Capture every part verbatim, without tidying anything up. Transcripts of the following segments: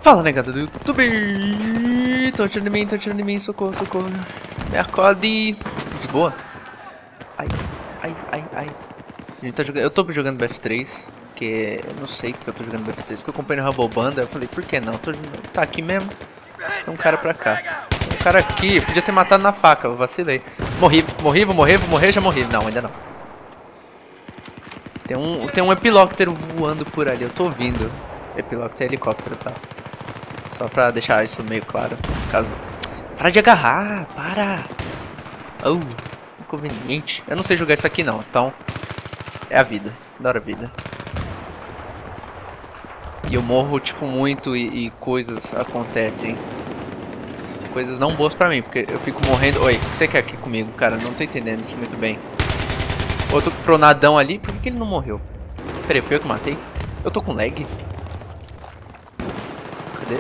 Fala, negada do YouTube! Tô atirando em mim, tô atirando em mim, socorro, socorro. Me acode! De boa? Ai, ai, ai, ai. A gente tá jogando... Eu tô jogando B F três, porque eu não sei porque eu tô jogando B F três, porque eu comprei no Rumble Banda, eu falei, por que não? Tô jogando... Tá aqui mesmo. Tem um cara pra cá. Tem um cara aqui, podia ter matado na faca, eu vacilei. Morri, morri, vou morrer, vou morrer, já morri. Não, ainda não. Tem um, tem um epilóptero voando por ali, eu tô ouvindo. Epilóptero é helicóptero, tá? Só pra deixar isso meio claro. Caso... Para de agarrar, para! Oh, inconveniente. Eu não sei jogar isso aqui não, então... É a vida, adoro a vida. E eu morro, tipo, muito e, e coisas acontecem. Coisas não boas pra mim, porque eu fico morrendo... Oi, o que você quer aqui comigo, cara? Não tô entendendo isso muito bem. Outro pronadão ali, por que, que ele não morreu? Peraí, foi eu que matei? Eu tô com lag? Cadê?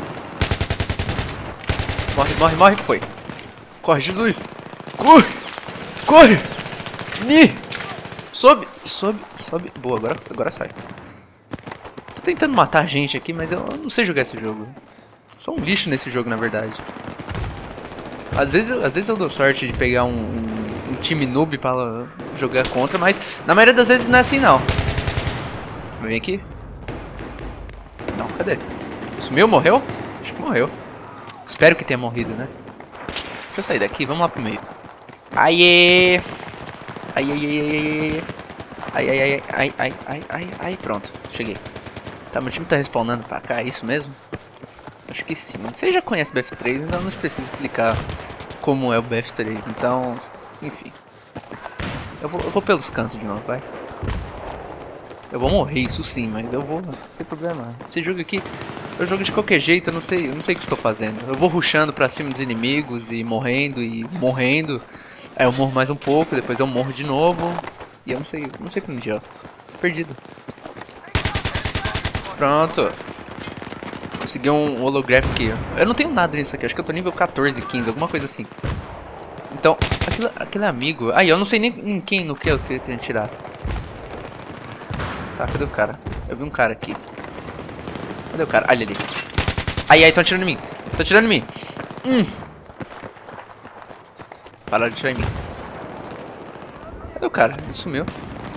Morre, morre, morre, foi. Corre, Jesus. Corre, corre. Ni. Sobe, sobe, sobe. Boa, agora, agora sai. Tô tentando matar a gente aqui, mas eu não sei jogar esse jogo. Sou um lixo nesse jogo, na verdade. Às vezes, às vezes eu dou sorte de pegar um, um, um time noob pra jogar contra, mas na maioria das vezes não é assim, não. Vem aqui. Não, cadê? Sumiu? Morreu? Acho que morreu. Espero que tenha morrido, né? Deixa eu sair daqui, vamos lá pro meio. Aiê! Ai, ai, ai, ai, ai, ai, ai, ai, ai, ai, ai, pronto, cheguei. Tá, meu time tá respawnando pra cá, é isso mesmo? Acho que sim. Você já conhece B F três, então não preciso explicar como é o B F três, então, enfim. Eu vou, eu vou pelos cantos de novo, vai. Eu vou morrer, isso sim, mas eu vou, não tem problema. Esse jogo aqui, eu jogo de qualquer jeito, eu não sei, eu não sei o que estou fazendo. Eu vou rushando pra cima dos inimigos e morrendo e morrendo. Aí eu morro mais um pouco, depois eu morro de novo. E eu não sei, não sei como dia. Perdido. Pronto. Consegui um holographic. Eu não tenho nada nisso aqui, acho que eu tô nível quatorze, quinze, alguma coisa assim. Então, aquele, aquele amigo... Aí, eu não sei nem em quem, no que eu queria tirar. Tá, cadê o cara? Eu vi um cara aqui. Cadê o cara? Olha ali. Ai, ai, tão atirando em mim. Tão atirando em mim. Hum. Para de atirar em mim. Cadê o cara? Ele sumiu.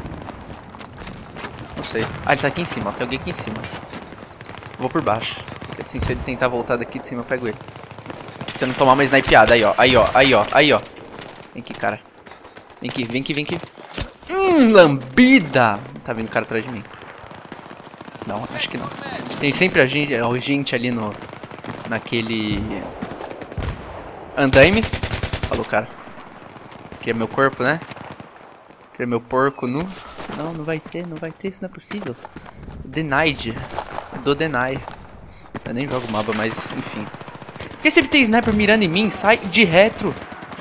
Não sei. Ah, ele tá aqui em cima. Tem alguém aqui em cima. Vou por baixo. Porque assim, se ele tentar voltar daqui de cima, eu pego ele. Se eu não tomar uma snipeada. Aí, ó. Aí, ó. Aí, ó. Aí, ó. Vem aqui, cara. Vem aqui, vem aqui, vem aqui. Hum, lambida! Tá vindo o cara atrás de mim. Não, acho que não. Tem sempre a gente, a gente ali no... Naquele... Andaime. Falou, cara. Aqui é meu corpo, né? Aqui é meu porco nu. Não, não vai ter, não vai ter, isso não é possível. Denied. Do deny. Eu nem jogo mapa, mas enfim. Por que sempre tem sniper mirando em mim? Sai de retro.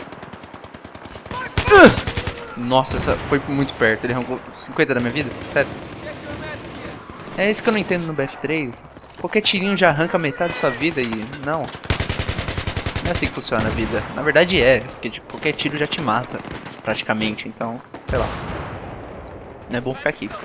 Uh! Nossa, essa foi muito perto. Ele arrancou cinquenta da minha vida? Sério. É isso que eu não entendo no B F três. Qualquer tirinho já arranca metade da sua vida e... Não. Não é assim que funciona a vida. Na verdade é, porque tipo, qualquer tiro já te mata, praticamente, então, sei lá. Não é bom ficar aqui.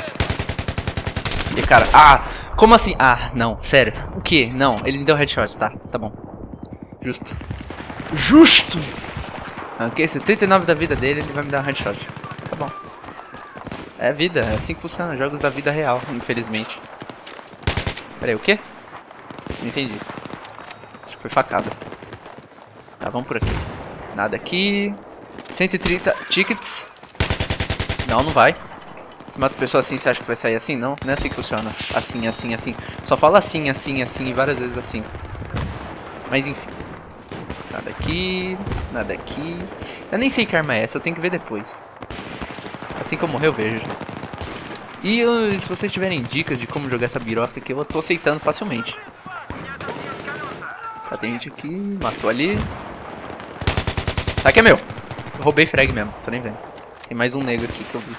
E cara, ah, como assim? Ah, não, sério. O que? Não, ele me deu headshot, tá, tá bom. Justo. Justo! Ok, setenta e nove da vida dele, ele vai me dar um headshot. Tá bom. É vida, é assim que funciona, jogos da vida real, infelizmente. Pera aí, o quê? Não entendi. Acho que foi facada. Tá, vamos por aqui. Nada aqui. cento e trinta tickets. Não, não vai. Se mata as pessoas assim, você acha que vai sair assim? Não, não é assim que funciona. Assim, assim, assim. Só fala assim, assim, assim e várias vezes assim. Mas enfim. Nada aqui. Nada aqui. Eu nem sei que arma é essa, eu tenho que ver depois. Assim que eu morrer eu vejo. E eu, se vocês tiverem dicas de como jogar essa birosca aqui, eu tô aceitando facilmente. Tá, tem gente aqui. Matou ali. Tá, que é meu. Eu roubei frag mesmo, tô nem vendo. Tem mais um negro aqui que eu vi.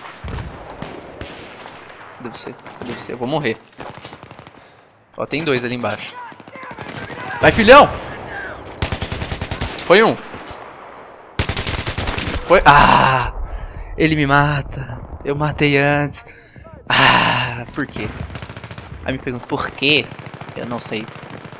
Deve ser, deve ser. Eu vou morrer. Ó, tem dois ali embaixo. Vai, filhão! Foi um. Foi. Ah! Ele me mata. Eu matei antes. Ah, por quê? Aí me pergunta por quê? Eu não sei.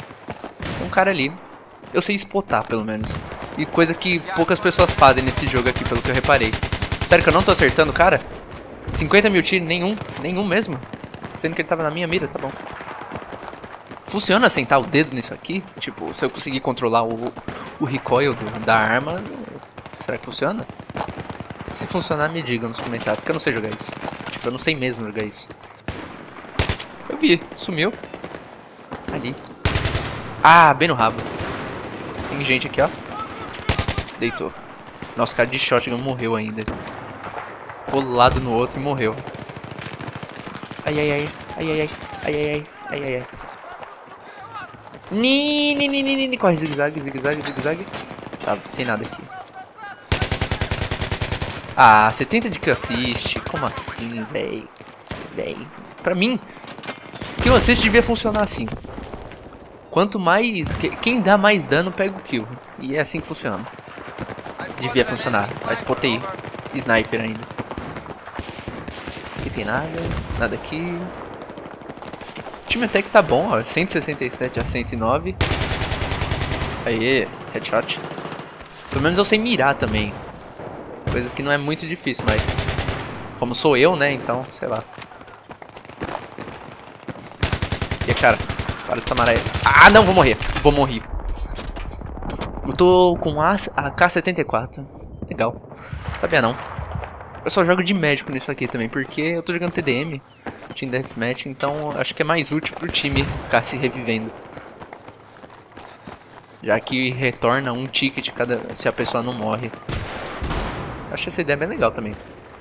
um cara ali. Eu sei spotar, pelo menos. E coisa que poucas pessoas fazem nesse jogo aqui, pelo que eu reparei. Sério que eu não tô acertando o cara? cinquenta mil tiros, nenhum. Nenhum mesmo. Sendo que ele tava na minha mira, tá bom. Funciona sentar o dedo nisso aqui? Tipo, se eu conseguir controlar o, o recoil do, da arma, será que funciona? Se funcionar, me digam nos comentários, porque eu não sei jogar isso. Tipo, eu não sei mesmo jogar isso. Eu vi, sumiu. Ali. Ah, bem no rabo. Tem gente aqui, ó. Deitou. Nossa, cara de shotgun morreu ainda. Colado no outro e morreu. Ai, ai, ai. Ai, ai, ai. Ai, ai, ai. Ai, ai, ai. Ni, ni, ni, ni, ni. Corre, zigue-zague, zigue-zague, zigue-zague. Tá, não tem nada aqui. Ah, setenta de kill assist. Como assim, véi? Véi. Pra mim, kill assist devia funcionar assim. Quanto mais... Quem dá mais dano pega o kill. E é assim que funciona. Devia funcionar. Mas potei. Sniper ainda. Aqui tem nada. Nada aqui. O time até que tá bom, ó. cento e sessenta e sete a cento e nove. Aê, headshot. Pelo menos eu sei mirar também. Coisa que não é muito difícil, mas... Como sou eu, né? Então, sei lá. E cara, para de samurai. Ah, não, vou morrer. Vou morrer. Eu tô com a K setenta e quatro. Legal. Sabia não. Eu só jogo de médico nisso aqui também, porque eu tô jogando T D M, Team Deathmatch, então acho que é mais útil pro time ficar se revivendo. Já que retorna um ticket cada se a pessoa não morre. Acho essa ideia bem legal também.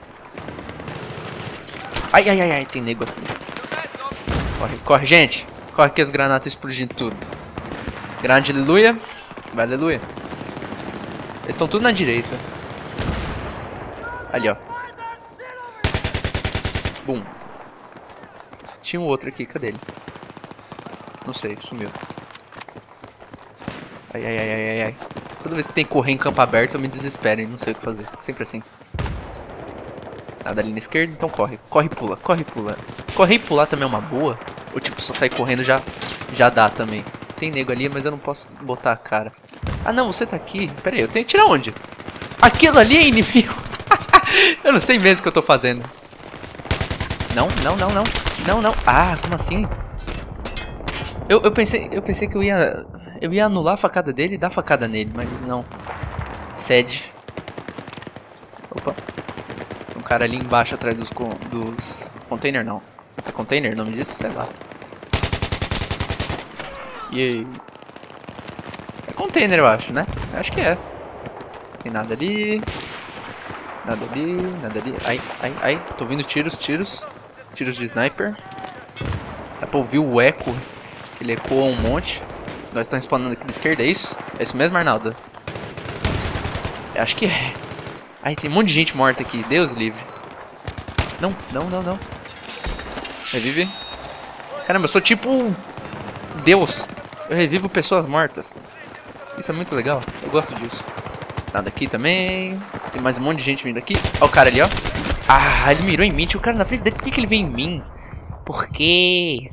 Ai, ai, ai, ai, tem nego aqui. Corre, corre, gente. Corre que as granatas explodindo tudo. Grande aleluia. Vai, aleluia. Eles estão tudo na direita. Ali, ó. Bum. Tinha um outro aqui, cadê ele? Não sei, sumiu. Ai, ai, ai, ai, ai. Toda vez que tem que correr em campo aberto eu me desespero e não sei o que fazer. Sempre assim. Nada ali na esquerda, então corre. Corre e pula, corre e pula. Correr e pular também é uma boa? Ou tipo, só sair correndo já, já dá também? Tem nego ali, mas eu não posso botar a cara. Ah não, você tá aqui. Pera aí, eu tenho que tirar onde? Aquilo ali é inimigo. Eu não sei mesmo o que eu tô fazendo. Não, não, não, não. Não, não. Ah, como assim? Eu, eu, pensei, eu pensei que eu ia... Eu ia anular a facada dele e dar facada nele, mas não. Sede. Opa. Tem um cara ali embaixo atrás dos, dos... Container não. É container o nome disso? Sei lá. E aí? É container, eu acho, né? Eu acho que é. Tem nada ali. Nada ali, nada ali. Ai, ai, ai. Tô ouvindo tiros, tiros. Tiros de sniper. Dá pra ouvir o eco. Ele ecoa um monte. Nós estamos spawnando aqui da esquerda, é isso? É isso mesmo, Arnaldo? Eu acho que é. Ai, tem um monte de gente morta aqui. Deus livre. Não, não, não, não. Revive. Caramba, eu sou tipo... Deus. Eu revivo pessoas mortas. Isso é muito legal. Eu gosto disso. Nada aqui também. Tem mais um monte de gente vindo aqui. Ó o cara ali, ó. Ah, ele mirou em mim. Tinha o cara na frente dele. Por que, que ele veio em mim? Por quê?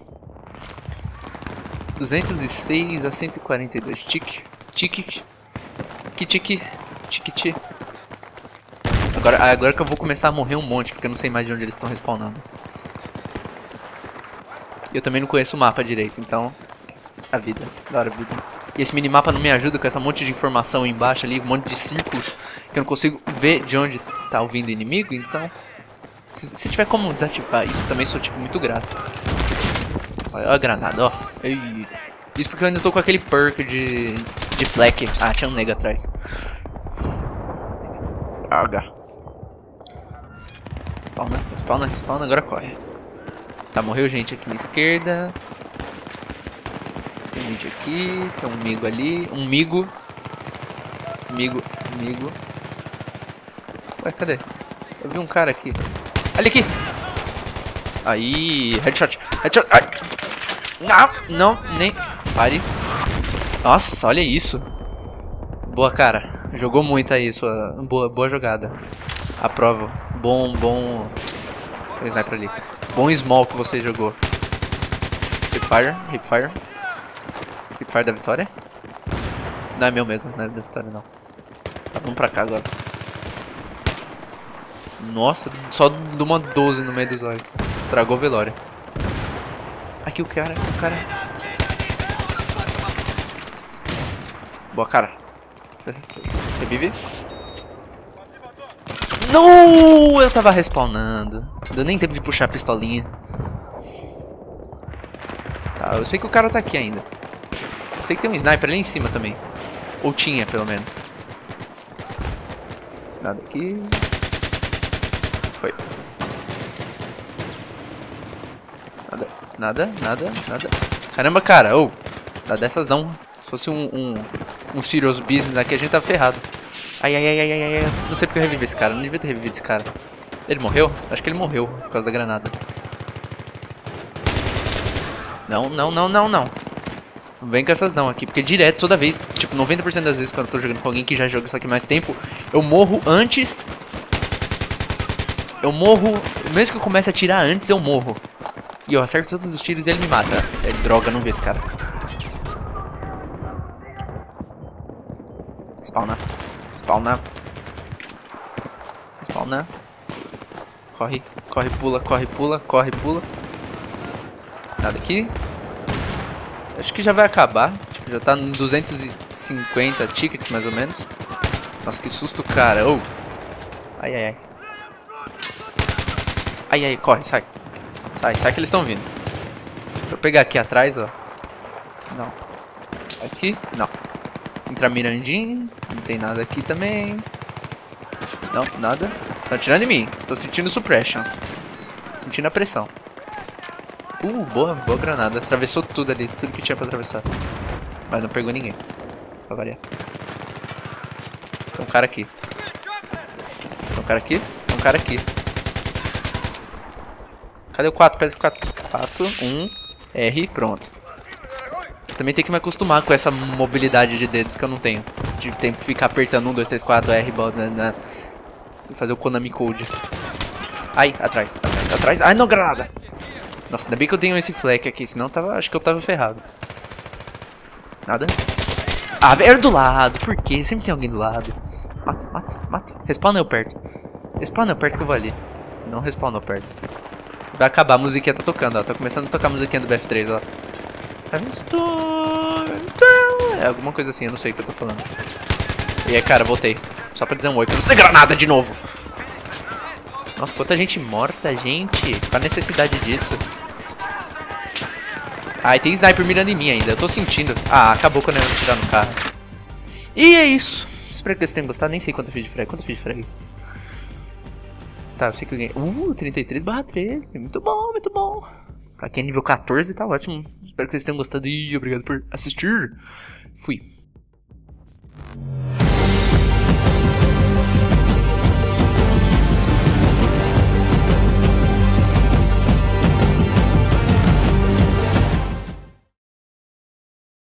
duzentos e seis a cento e quarenta e dois. Tique. Tique. Que tique. Tique, tique. Agora, agora que eu vou começar a morrer um monte. Porque eu não sei mais de onde eles estão respawnando. Eu também não conheço o mapa direito. Então... A vida. Da hora a vida. E esse minimapa não me ajuda com essa monte de informação embaixo ali. Um monte de círculos. Que eu não consigo ver de onde tá vindo o inimigo. Então... Se, se tiver como desativar isso, também sou tipo muito grato. Olha a granada, ó. Isso porque eu ainda tô com aquele perk de, de flak. Ah, tinha um nego atrás. H. Spawna, spawna, spawna, agora corre. Tá, morreu gente aqui na esquerda. Tem gente aqui, tem um migo ali. Um migo. Migo, migo. Ué, cadê? Eu vi um cara aqui. Ali aqui! Aí, headshot, headshot. Ai. Não, não, nem. Pare. Nossa, olha isso. Boa, cara. Jogou muito aí, sua boa, boa jogada. Aprovo. Bom, bom. Tem sniper ali. Bom small que você jogou. Hipfire, hipfire. Fire da Vitória? Não é meu mesmo, não é da Vitória não. Tá, vamos pra cá agora. Nossa, só de uma doze no meio dos olhos. Estragou o velório. Aqui o cara, o cara. Boa, cara. Revive. Não! Eu tava respawnando. Não deu nem tempo de puxar a pistolinha. Tá, eu sei que o cara tá aqui ainda. Eu sei que tem um sniper ali em cima também. Ou tinha, pelo menos. Nada aqui. Foi. Nada, nada, nada, nada. Caramba, cara. Ou, oh, dá dessas não. Se fosse um, um, um serious business aqui, a gente tá ferrado. Ai, ai, ai, ai, ai, ai. Não sei porque eu revivi esse cara. Não devia ter revivido esse cara. Ele morreu? Acho que ele morreu por causa da granada. Não, não, não, não, não. Não vem com essas não aqui, porque direto, toda vez, tipo, noventa por cento das vezes quando eu tô jogando com alguém que já joga isso aqui mais tempo, eu morro antes. Eu morro, mesmo que eu comece a atirar antes, eu morro. E eu acerto todos os tiros e ele me mata. É droga, não vi esse cara. Spawnar. Spawnar. Spawnar. Corre, corre, pula, corre, pula, corre, pula. Nada aqui. Acho que já vai acabar. Tipo, já tá nos duzentos e cinquenta tickets, mais ou menos. Nossa, que susto, cara. Oh. Ai, ai, ai. Ai, ai, corre, sai. Sai, sai que eles estão vindo. Deixa eu pegar aqui atrás, ó. Não. Aqui? Não. Entra mirandinho. Não tem nada aqui também. Não, nada. Estão atirando em mim. Tô sentindo suppression. Sentindo a pressão. Uh, boa, boa granada. Atravessou tudo ali, tudo que tinha pra atravessar. Mas não pegou ninguém. Pra variar. Tem um cara aqui. Tem um cara aqui. Tem um cara aqui. Cadê o quatro? Pede o quatro. quatro, um, R, pronto. Também tem que me acostumar com essa mobilidade de dedos que eu não tenho. De ter que ficar apertando um, dois, três, quatro, R, né? E fazer o Konami Code. Ai, atrás, atrás, atrás. Ai, não, granada! Nossa, ainda bem que eu tenho esse fleck aqui, senão tava, acho que eu tava ferrado. Nada. Ah, era do lado, por quê? Sempre tem alguém do lado. Mata, mata, mata. Respawna eu perto. Respawna eu perto que eu vou ali. Não respawnou perto. Vai acabar, a musiquinha tá tocando, ó. Tá começando a tocar a musiquinha do B F três, ó. É alguma coisa assim, eu não sei o que eu tô falando. E aí, cara, voltei. Só pra dizer um oi, pra não ser granada de novo. Nossa, quanta gente morta, gente. Qual a necessidade disso? Ah, e tem sniper mirando em mim ainda. Eu tô sentindo. Ah, acabou quando eu atirar no carro. E é isso. Espero que vocês tenham gostado. Nem sei quanto eu fiz de frag. Quanto eu fiz de frag? Tá, eu sei que eu ganhei. Uh, trinta e três barra treze. Muito bom, muito bom. Pra quem é nível quatorze tá ótimo. Espero que vocês tenham gostado e obrigado por assistir. Fui.